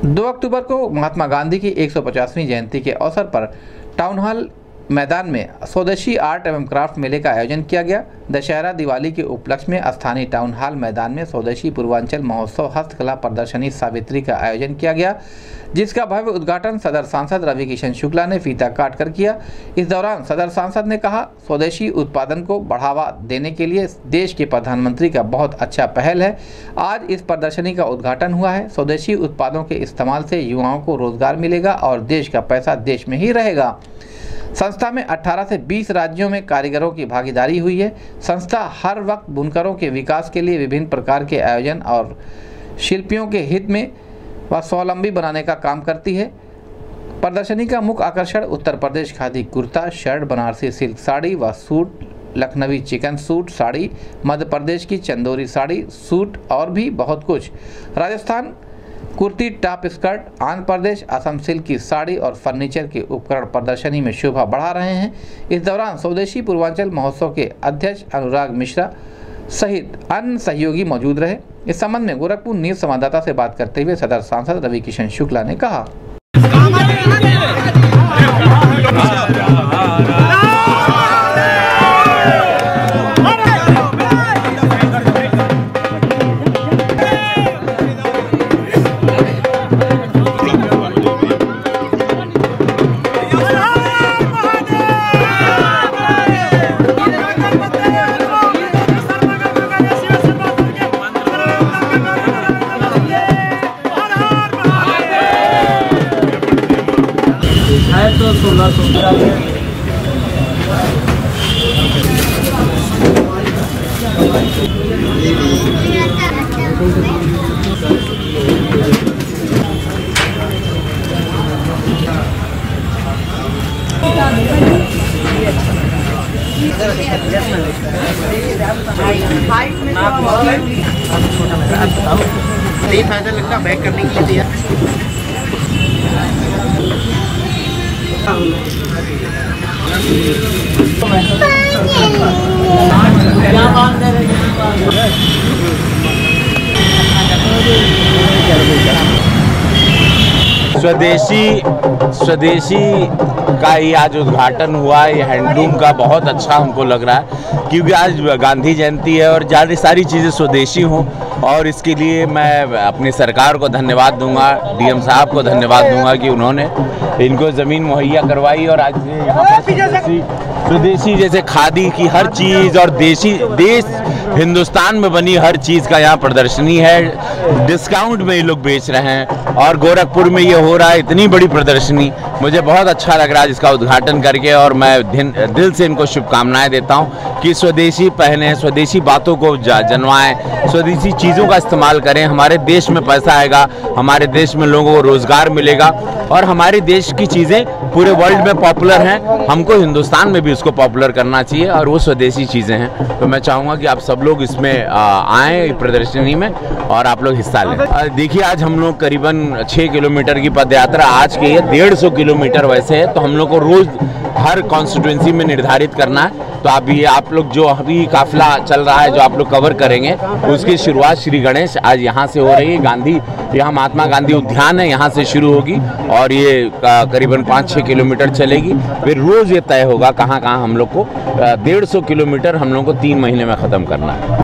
2 अक्टूबर को महात्मा गांधी की 150वीं जयंती के अवसर पर टाउन हॉल मैदान में स्वदेशी आर्ट एवं क्राफ्ट मेले का आयोजन किया गया। दशहरा दिवाली के उपलक्ष्य में स्थानीय टाउन हॉल मैदान में स्वदेशी पूर्वांचल महोत्सव हस्तकला प्रदर्शनी सावित्री का आयोजन किया गया, जिसका भव्य उद्घाटन सदर सांसद रवि किशन शुक्ला ने फीता काट कर किया। इस दौरान सदर सांसद ने कहा, स्वदेशी उत्पादन को बढ़ावा देने के लिए देश के प्रधानमंत्री का बहुत अच्छा पहल है। आज इस प्रदर्शनी का उद्घाटन हुआ है। स्वदेशी उत्पादों के इस्तेमाल से युवाओं को रोजगार मिलेगा और देश का पैसा देश में ही रहेगा। संस्था में 18 से 20 राज्यों में कारीगरों की भागीदारी हुई है। संस्था हर वक्त बुनकरों के विकास के लिए विभिन्न प्रकार के आयोजन और शिल्पियों के हित में व स्वावलंबी बनाने का काम करती है। प्रदर्शनी का मुख्य आकर्षण उत्तर प्रदेश खादी कुर्ता, शर्ट, बनारसी सिल्क साड़ी व सूट, लखनवी चिकन सूट साड़ी, मध्य प्रदेश की चंदौरी साड़ी सूट और भी बहुत कुछ, Rajasthan kurti top skirt, Andhra Pradesh Assam silk की साड़ी और फर्नीचर के उपकरण प्रदर्शनी में शोभा बढ़ा रहे हैं। इस दौरान स्वदेशी पूर्वांचल महोत्सव के अध्यक्ष अनुराग मिश्रा सहित अन्य सहयोगी मौजूद रहे। इस संबंध में गोरखपुर न्यूज संवाददाता से बात करते हुए सदर सांसद रवि किशन शुक्ला ने कहा, तो 1600 लगता बैक करने के लिए दिया। स्वदेशी का ही आज उद्घाटन हुआ। ये हैंडलूम का बहुत अच्छा हमको लग रहा है, क्योंकि आज गांधी जयंती है और ज़्यादा सारी चीज़ें स्वदेशी हों, और इसके लिए मैं अपनी सरकार को धन्यवाद दूंगा, डीएम साहब को धन्यवाद दूंगा कि उन्होंने इनको ज़मीन मुहैया करवाई। और आज स्वदेशी जैसे खादी की हर चीज़ और देश हिंदुस्तान में बनी हर चीज़ का यहाँ प्रदर्शनी है। डिस्काउंट में ये लोग बेच रहे हैं और गोरखपुर में ये हो रहा है इतनी बड़ी प्रदर्शनी। मुझे बहुत अच्छा लग रहा है इसका उद्घाटन करके, और मैं दिल से इनको शुभकामनाएं देता हूँ कि स्वदेशी पहने, स्वदेशी बातों को जनवाएं, स्वदेशी चीज़ों का इस्तेमाल करें। हमारे देश में पैसा आएगा, हमारे देश में लोगों को रोज़गार मिलेगा और हमारे देश की चीज़ें पूरे वर्ल्ड में पॉपुलर हैं। हमको हिंदुस्तान में भी उसको पॉपुलर करना चाहिए और वो स्वदेशी चीज़ें हैं। तो मैं चाहूँगा कि आप सब लोग इसमें आएँ प्रदर्शनी में और आप लोग हिस्सा लें। देखिए, आज हम लोग करीबन 6 किलोमीटर की पद यात्रा आज के 150 किलोमीटर वैसे है, तो हम लोग को रोज़ हर कॉन्स्टिट्यूंसी में निर्धारित करना है। तो आप लोग जो अभी काफिला चल रहा है, जो आप लोग कवर करेंगे, उसकी शुरुआत श्री गणेश आज यहाँ से हो रही है। यहाँ महात्मा गांधी उद्यान है, यहाँ से शुरू होगी और ये करीबन 5-6 किलोमीटर चलेगी। फिर रोज़ ये तय होगा कहाँ कहाँ हम लोग को 150 किलोमीटर हम लोग को 3 महीने में ख़त्म करना है।